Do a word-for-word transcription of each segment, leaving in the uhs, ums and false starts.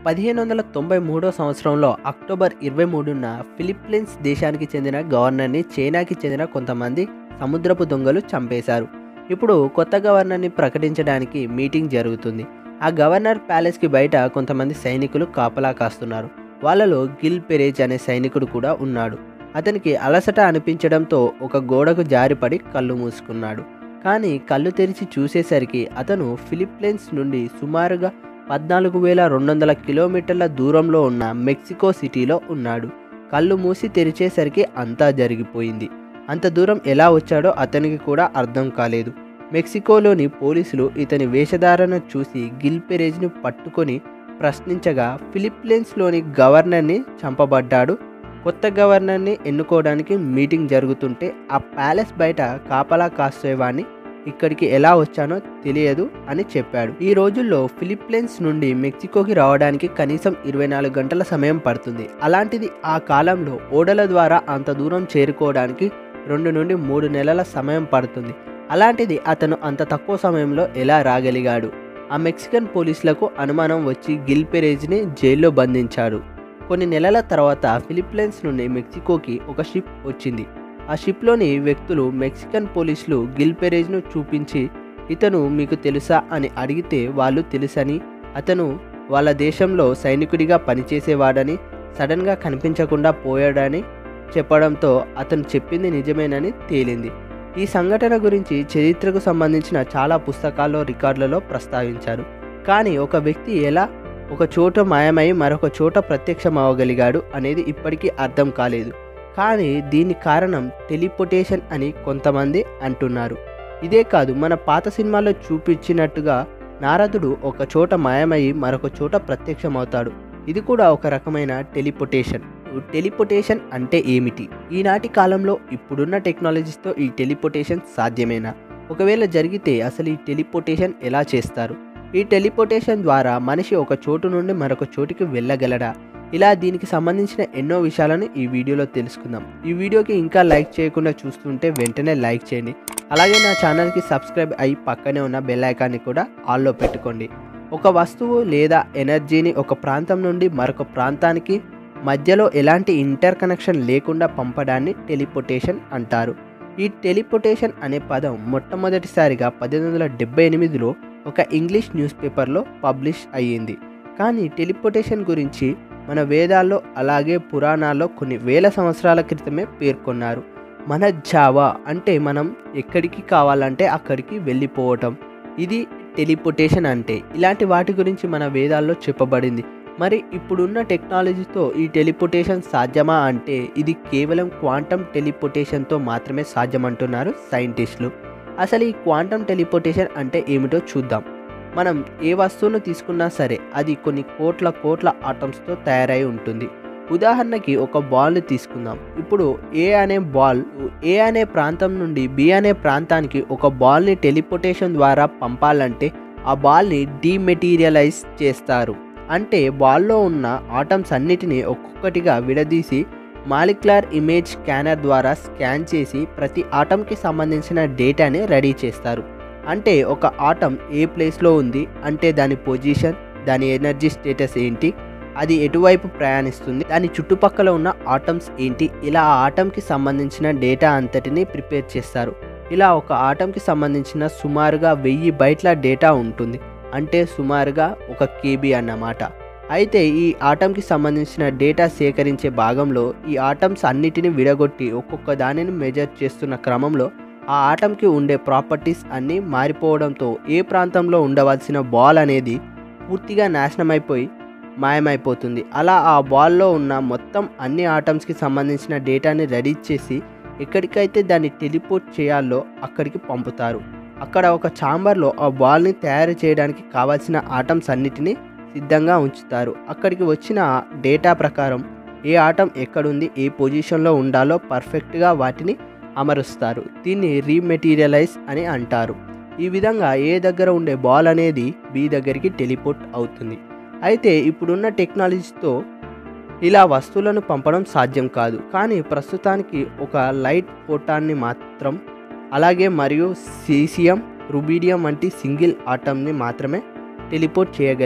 పదిహేను వందల తొంభై మూడో సంవత్సరంలో అక్టోబర్ ఇరవై మూడున ఫిలిప్పీన్స్ దేశానికి చెందిన గవర్నర్ని చైనాకి చెందిన కొంతమంది సముద్రపు దొంగలు చంపేశారు. ఇప్పుడు కొత్త గవర్నర్ని ప్రకటించడానికి మీటింగ్ జరుగుతుంది. ఆ గవర్నర్ ప్యాలెస్కి బయట కొంతమంది సైనికులు కాపలా కాస్తున్నారు. వాళ్ళలో గిల్ పెరేజ్ అనే సైనికుడు కూడా ఉన్నాడు. అతనికి అలసట అనిపించడంతో ఒక గోడకు జారిపడి కళ్ళు మూసుకున్నాడు. కానీ కళ్ళు తెరిచి చూసేసరికి అతను ఫిలిప్పీన్స్ నుండి సుమారుగా పద్నాలుగు వేల రెండు వందల కిలోమీటర్ల దూరంలో ఉన్న మెక్సికో సిటీలో ఉన్నాడు. కళ్ళు మూసి తెరిచేసరికి అంతా జరిగిపోయింది. అంత దూరం ఎలా వచ్చాడో అతనికి కూడా అర్థం కాలేదు. మెక్సికోలోని పోలీసులు ఇతని వేషధారణ చూసి గిల్ పెరేజ్ని పట్టుకొని ప్రశ్నించగా ఫిలిప్పీన్స్లోని గవర్నర్ని చంపబడ్డాడు. కొత్త గవర్నర్ని ఎన్నుకోవడానికి మీటింగ్ జరుగుతుంటే ఆ ప్యాలెస్ బయట కాపలా కాసేవాడిని ఇక్కడికి ఎలా వచ్చానో తెలియదు అని చెప్పాడు. ఈ రోజుల్లో ఫిలిప్పీన్స్ నుండి మెక్సికోకి రావడానికి కనీసం ఇరవై నాలుగు గంటల సమయం పడుతుంది. అలాంటిది ఆ కాలంలో ఓడల ద్వారా అంత దూరం చేరుకోవడానికి రెండు నుండి మూడు నెలల సమయం పడుతుంది. అలాంటిది అతను అంత తక్కువ సమయంలో ఎలా రాగలిగాడు? ఆ మెక్సికన్ పోలీసులకు అనుమానం వచ్చి గిల్ పెరేజ్ని జైల్లో బంధించాడు. కొన్ని నెలల తర్వాత ఫిలిప్పీన్స్ నుండి మెక్సికోకి ఒక షిప్ వచ్చింది. ఆ షిప్లోని వ్యక్తులు మెక్సికన్ పోలీసులు గిల్ పెరేజ్ను చూపించి ఇతను మీకు తెలుసా అని అడిగితే వాళ్ళు తెలుసని, అతను వాళ్ళ దేశంలో సైనికుడిగా పనిచేసేవాడని, సడన్గా కనిపించకుండా పోయాడని చెప్పడంతో అతను చెప్పింది నిజమేనని తేలింది. ఈ సంఘటన గురించి చరిత్రకు సంబంధించిన చాలా పుస్తకాల్లో రికార్డులలో ప్రస్తావించారు. కానీ ఒక వ్యక్తి ఎలా ఒక చోట మాయమై మరొక చోట ప్రత్యక్షం అవ్వగలిగాడు అనేది ఇప్పటికీ అర్థం కాలేదు. కానీ దీని కారణం టెలిపోర్టేషన్ అని కొంతమంది అంటున్నారు. ఇదే కాదు, మన పాత సినిమాల్లో చూపించినట్టుగా నారదుడు ఒక చోట మాయమై మరొక చోట ప్రత్యక్షం అవుతాడు. ఇది కూడా ఒక రకమైన టెలిపోర్టేషన్. టెలిపోర్టేషన్ అంటే ఏమిటి? ఈనాటి కాలంలో ఇప్పుడున్న టెక్నాలజీస్తో ఈ టెలిపోర్టేషన్ సాధ్యమేనా? ఒకవేళ జరిగితే అసలు ఈ టెలిపోర్టేషన్ ఎలా చేస్తారు? ఈ టెలిపోర్టేషన్ ద్వారా మనిషి ఒక చోటు నుండి మరొక చోటికి వెళ్ళగలడా? ఇలా దీనికి సంబంధించిన ఎన్నో విషయాలను ఈ వీడియోలో తెలుసుకుందాం. ఈ వీడియోకి ఇంకా లైక్ చేయకుండా చూస్తుంటే వెంటనే లైక్ చేయండి. అలాగే నా ఛానల్కి సబ్స్క్రైబ్ అయ్యి పక్కనే ఉన్న బెల్ ఐకాన్ని కూడా ఆల్లో పెట్టుకోండి. ఒక వస్తువు లేదా ఎనర్జీని ఒక ప్రాంతం నుండి మరొక ప్రాంతానికి మధ్యలో ఎలాంటి ఇంటర్ కనెక్షన్ లేకుండా పంపడాన్ని టెలిపోర్టేషన్ అంటారు. ఈ టెలిపోర్టేషన్ అనే పదం మొట్టమొదటిసారిగా పద్దెనిమిది వందల డెబ్బై ఎనిమిదిలో ఒక ఇంగ్లీష్ న్యూస్ పేపర్లో పబ్లిష్ అయ్యింది. కానీ టెలిపోర్టేషన్ గురించి మన వేదాల్లో అలాగే పురాణాల్లో కొన్ని వేల సంవత్సరాల క్రితమే పేర్కొన్నారు. మన జావా అంటే మనం ఎక్కడికి కావాలంటే అక్కడికి వెళ్ళిపోవటం, ఇది టెలిపోర్టేషన్ అంటే. ఇలాంటి వాటి గురించి మన వేదాల్లో చెప్పబడింది. మరి ఇప్పుడున్న టెక్నాలజీతో ఈ టెలిపోర్టేషన్ సాధ్యమా అంటే ఇది కేవలం క్వాంటమ్ టెలిపోర్టేషన్తో మాత్రమే సాధ్యమంటున్నారు సైంటిస్టులు. అసలు ఈ క్వాంటమ్ టెలిపోర్టేషన్ అంటే ఏమిటో చూద్దాం. మనం ఏ వస్తువును తీసుకున్నా సరే అది కొన్ని కోట్ల కోట్ల ఆటమ్స్తో తయారై ఉంటుంది. ఉదాహరణకి ఒక బాల్ని తీసుకుందాం. ఇప్పుడు ఏ అనే బాల్ ఏ అనే ప్రాంతం నుండి బి అనే ప్రాంతానికి ఒక బాల్ని టెలిపోర్టేషన్ ద్వారా పంపాలంటే ఆ బాల్ని డీమెటీరియలైజ్ చేస్తారు. అంటే బాల్లో ఉన్న ఆటమ్స్ అన్నిటినీ ఒక్కొక్కటిగా విడదీసి మాలిక్యులర్ ఇమేజ్ స్కానర్ ద్వారా స్కాన్ చేసి ప్రతి ఆటంకి సంబంధించిన డేటాని రెడీ చేస్తారు. అంటే ఒక ఆటం ఏ ప్లేస్లో ఉంది అంటే దాని పొజిషన్, దాని ఎనర్జీ స్టేటస్ ఏంటి, అది ఎటువైపు ప్రయాణిస్తుంది, దాని చుట్టుపక్కల ఉన్న ఆటమ్స్ ఏంటి, ఇలా ఆ ఆటంకి సంబంధించిన డేటా అంతటిని ప్రిపేర్ చేస్తారు. ఇలా ఒక ఆటంకి సంబంధించిన సుమారుగా వెయ్యి బైట్ల డేటా ఉంటుంది. అంటే సుమారుగా ఒక కేబీ అన్నమాట. అయితే ఈ ఆటంకి సంబంధించిన డేటా సేకరించే భాగంలో ఈ ఆటమ్స్ అన్నిటిని విడగొట్టి ఒక్కొక్క దానిని మెజర్ చేస్తున్న క్రమంలో ఆ ఆటంకి ఉండే ప్రాపర్టీస్ అన్నీ మారిపోవడంతో ఏ ప్రాంతంలో ఉండవలసిన బాల్ అనేది పూర్తిగా నాశనమైపోయి మాయమైపోతుంది. అలా ఆ బాల్లో ఉన్న మొత్తం అన్ని ఆటమ్స్కి సంబంధించిన డేటాని రెడీ చేసి ఎక్కడికైతే దాన్ని టెలిపోర్ట్ చేయాలో అక్కడికి పంపుతారు. అక్కడ ఒక ఛాంబర్లో ఆ బాల్ని తయారు చేయడానికి కావాల్సిన ఆటమ్స్ అన్నిటినీ సిద్ధంగా ఉంచుతారు. అక్కడికి వచ్చిన డేటా ప్రకారం ఏ ఆటం ఎక్కడుంది, ఏ పొజిషన్లో ఉండాలో పర్ఫెక్ట్గా వాటిని అమరుస్తారు. దీన్ని రీమెటీరియలైజ్ అని అంటారు. ఈ విధంగా ఏ దగ్గర ఉండే బాల్ అనేది బి దగ్గరికి టెలిపోర్ట్ అవుతుంది. అయితే ఇప్పుడున్న టెక్నాలజీతో ఇలా వస్తువులను పంపడం సాధ్యం కాదు. కానీ ప్రస్తుతానికి ఒక లైట్ ఫోటాన్ని మాత్రం అలాగే మరియు సీసియం, రుబీడియం వంటి సింగిల్ ఆటమ్ని మాత్రమే టెలిపోర్ట్ చేయగలిగాం.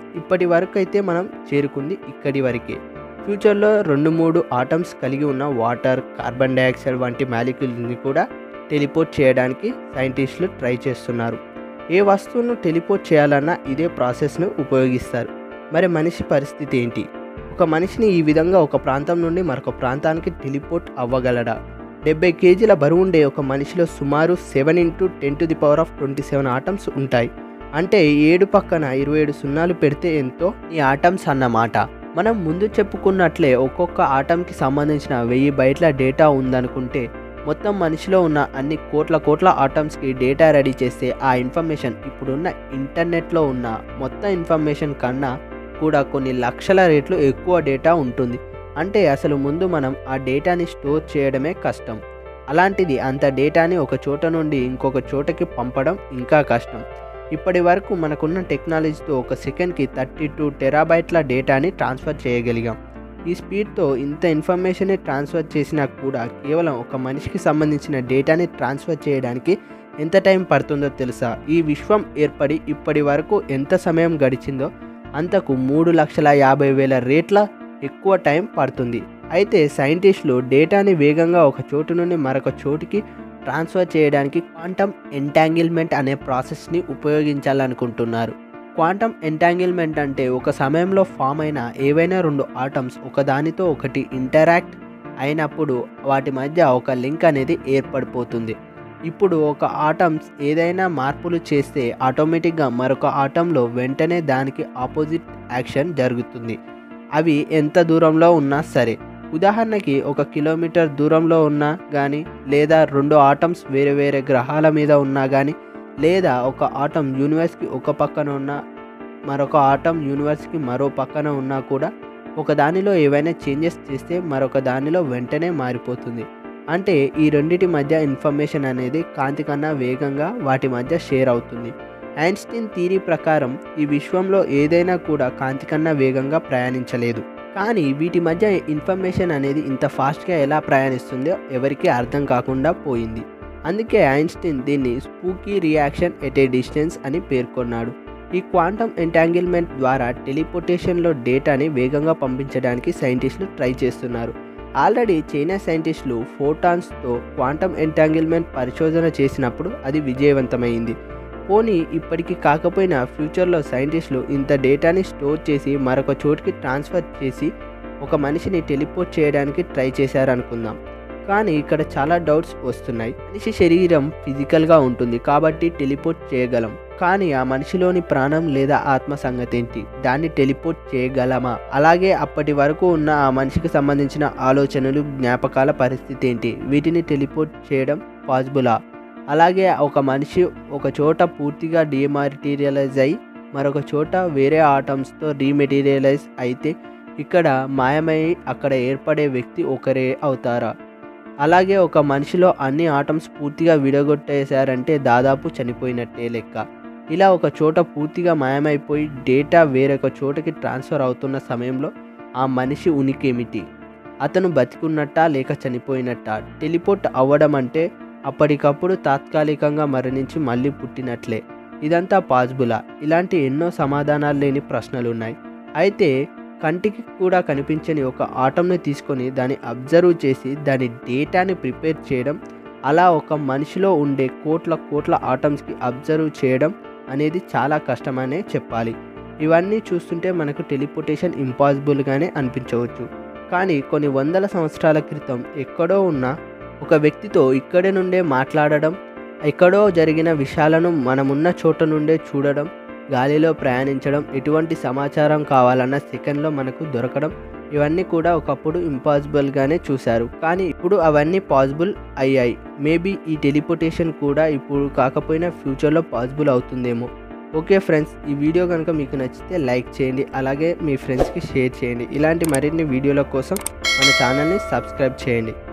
ఇప్పటి వరకు అయితే మనం చేరుకుంది ఇక్కడి వరకే. ఫ్యూచర్లో రెండు మూడు ఆటమ్స్ కలిగి ఉన్న వాటర్, కార్బన్ డైఆక్సైడ్ వంటి మాలిక్యూల్ని కూడా టెలిపోర్ట్ చేయడానికి సైంటిస్టులు ట్రై చేస్తున్నారు. ఏ వస్తువును టెలిపోర్ట్ చేయాలన్నా ఇదే ప్రాసెస్ను ఉపయోగిస్తారు. మరి మనిషి పరిస్థితి ఏంటి? ఒక మనిషిని ఈ విధంగా ఒక ప్రాంతం నుండి మరొక ప్రాంతానికి టెలిపోర్ట్ అవ్వగలడా? డెబ్బై కేజీల బరువు ఉండే ఒక మనిషిలో సుమారు seven into ten to the power of twenty seven atoms ఉంటాయి. అంటే ఏడు పక్కన ఇరవై ఏడు సున్నాలు పెడితే ఎంతో ఈ ఆటమ్స్ అన్నమాట. మనం ముందు చెప్పుకున్నట్లే ఒక్కొక్క ఆటంకి సంబంధించిన వెయ్యి బైట్ల డేటా ఉందనుకుంటే మొత్తం మనిషిలో ఉన్న అన్ని కోట్ల కోట్ల ఆటమ్స్కి డేటా రెడీ చేస్తే ఆ ఇన్ఫర్మేషన్ ఇప్పుడున్న ఇంటర్నెట్లో ఉన్న మొత్తం ఇన్ఫర్మేషన్ కన్నా కూడా కొన్ని లక్షల రేట్లు ఎక్కువ డేటా ఉంటుంది. అంటే అసలు ముందు మనం ఆ డేటాని స్టోర్ చేయడమే కష్టం. అలాంటిది అంత డేటాని ఒక చోట నుండి ఇంకొక చోటకి పంపడం ఇంకా కష్టం. ఇప్పటి వరకు మనకున్న టెక్నాలజీతో ఒక సెకండ్కి థర్టీ టూ టెరాబైట్ల డేటాని ట్రాన్స్ఫర్ చేయగలిగాం. ఈ స్పీడ్తో ఇంత ఇన్ఫర్మేషన్ని ట్రాన్స్ఫర్ చేసినా కూడా కేవలం ఒక మనిషికి సంబంధించిన డేటాని ట్రాన్స్ఫర్ చేయడానికి ఎంత టైం పడుతుందో తెలుసా? ఈ విశ్వం ఏర్పడి ఇప్పటి వరకు ఎంత సమయం గడిచిందో అంతకు మూడు లక్షల యాభై వేల రేట్ల ఎక్కువ టైం పడుతుంది. అయితే సైంటిస్టులు డేటాని వేగంగా ఒక చోటు నుండి మరొక చోటుకి ట్రాన్స్ఫర్ చేయడానికి క్వాంటమ్ ఎంటాంగిల్మెంట్ అనే ప్రాసెస్ని ఉపయోగించాలనుకుంటున్నారు. క్వాంటమ్ ఎంటాంగిల్మెంట్ అంటే ఒక సమయంలో ఫామ్ అయిన ఏవైనా రెండు ఆటమ్స్ ఒకదానితో ఒకటి ఇంటరాక్ట్ అయినప్పుడు వాటి మధ్య ఒక లింక్ అనేది ఏర్పడిపోతుంది. ఇప్పుడు ఒక ఆటమ్స్ ఏదైనా మార్పులు చేస్తే ఆటోమేటిక్గా మరొక ఆటంలో వెంటనే దానికి ఆపోజిట్ యాక్షన్ జరుగుతుంది, అవి ఎంత దూరంలో ఉన్నా సరే. ఉదాహరణకి ఒక కిలోమీటర్ దూరంలో ఉన్నా కానీ, లేదా రెండు ఆటమ్స్ వేరే వేరే గ్రహాల మీద ఉన్నా కానీ, లేదా ఒక ఆటం యూనివర్స్కి ఒక పక్కన ఉన్న మరొక ఆటం యూనివర్స్కి మరో పక్కన ఉన్నా కూడా ఒక దానిలో ఏవైనా చేంజెస్ చేస్తే మరొక దానిలో వెంటనే మారిపోతుంది. అంటే ఈ రెండిటి మధ్య ఇన్ఫర్మేషన్ అనేది కాంతి కన్నా వేగంగా వాటి మధ్య షేర్ అవుతుంది. ఐన్స్టీన్ థియరీ ప్రకారం ఈ విశ్వంలో ఏదైనా కూడా కాంతి కన్నా వేగంగా ప్రయాణించలేదు. కానీ వీటి మధ్య ఇన్ఫర్మేషన్ అనేది ఇంత ఫాస్ట్గా ఎలా ప్రయాణిస్తుందో ఎవరికీ అర్థం కాకుండా పోయింది. అందుకే ఐన్స్టీన్ దీన్ని spooky reaction at a distance అని పేర్కొన్నాడు. ఈ క్వాంటమ్ ఎంటాంగిల్మెంట్ ద్వారా టెలిపోర్టేషన్లో డేటాని వేగంగా పంపించడానికి సైంటిస్టులు ట్రై చేస్తున్నారు. ఆల్రెడీ చైనా సైంటిస్టులు ఫోటాన్స్తో క్వాంటమ్ ఎంటాంగిల్మెంట్ పరిశోధన చేసినప్పుడు అది విజయవంతమైంది. పోనీ ఇప్పటికీ కాకపోయినా ఫ్యూచర్లో సైంటిస్టులు ఇంత డేటాని స్టోర్ చేసి మరొక చోటుకి ట్రాన్స్ఫర్ చేసి ఒక మనిషిని టెలిపోర్ట్ చేయడానికి ట్రై చేశారనుకుందాం. కానీ ఇక్కడ చాలా డౌట్స్ వస్తున్నాయి. మనిషి శరీరం ఫిజికల్గా ఉంటుంది కాబట్టి టెలిపోర్ట్ చేయగలం. కానీ ఆ మనిషిలోని ప్రాణం లేదా ఆత్మ సంగతి ఏంటి? దాన్ని టెలిపోర్ట్ చేయగలమా? అలాగే అప్పటి వరకు ఉన్న ఆ మనిషికి సంబంధించిన ఆలోచనలు, జ్ఞాపకాల పరిస్థితి ఏంటి? వీటిని టెలిపోర్ట్ చేయడం పాసిబులా? అలాగే ఒక మనిషి ఒక చోట పూర్తిగా డీమాటీరియలైజ్ అయ్యి మరొక చోట వేరే ఆటమ్స్తో రీమెటీరియలైజ్ అయితే ఇక్కడ మాయమై అక్కడ ఏర్పడే వ్యక్తి ఒకరే అవుతారా? అలాగే ఒక మనిషిలో అన్ని ఆటమ్స్ పూర్తిగా విడగొట్టేశారంటే దాదాపు చనిపోయినట్టే లెక్క. ఇలా ఒక చోట పూర్తిగా మాయమైపోయి డేటా వేరొక చోటకి ట్రాన్స్ఫర్ అవుతున్న సమయంలో ఆ మనిషి ఉనికి ఏమిటి? అతను బతికున్నట్టా లేక చనిపోయినట్టా? టెలిపోర్ట్ అవ్వడం అంటే అప్పటికప్పుడు తాత్కాలికంగా మరణించి మళ్ళీ పుట్టినట్లే. ఇదంతా పాసిబులా? ఇలాంటి ఎన్నో సమాధానాలు లేని ప్రశ్నలు ఉన్నాయి. అయితే కంటికి కూడా కనిపించని ఒక ఆటంని తీసుకొని దాన్ని అబ్జర్వ్ చేసి దాని డేటాని ప్రిపేర్ చేయడం, అలా ఒక మనిషిలో ఉండే కోట్ల కోట్ల ఆటమ్స్కి అబ్జర్వ్ చేయడం అనేది చాలా కష్టమనే చెప్పాలి. ఇవన్నీ చూస్తుంటే మనకు టెలిపోర్టేషన్ ఇంపాసిబుల్గానే అనిపించవచ్చు. కానీ కొన్ని వందల సంవత్సరాల క్రితం ఎక్కడో ఉన్న ఒక వ్యక్తితో ఇక్కడి నుండే మాట్లాడడం, ఎక్కడో జరిగిన విషయాలను మనమున్న చోట నుండే చూడడం, గాలిలో ప్రయాణించడం, ఎటువంటి సమాచారం కావాలన్న సెకండ్లో మనకు దొరకడం, ఇవన్నీ కూడా ఒకప్పుడు ఇంపాసిబుల్గానే చూశారు. కానీ ఇప్పుడు అవన్నీ పాసిబుల్ అయ్యాయి. మేబీ ఈ టెలిపోర్టేషన్ కూడా ఇప్పుడు కాకపోయినా ఫ్యూచర్లో పాసిబుల్ అవుతుందేమో. ఓకే ఫ్రెండ్స్, ఈ వీడియో కనుక మీకు నచ్చితే లైక్ చేయండి, అలాగే మీ ఫ్రెండ్స్కి షేర్ చేయండి. ఇలాంటి మరిన్ని వీడియోల కోసం మన ఛానల్ని సబ్స్క్రైబ్ చేయండి.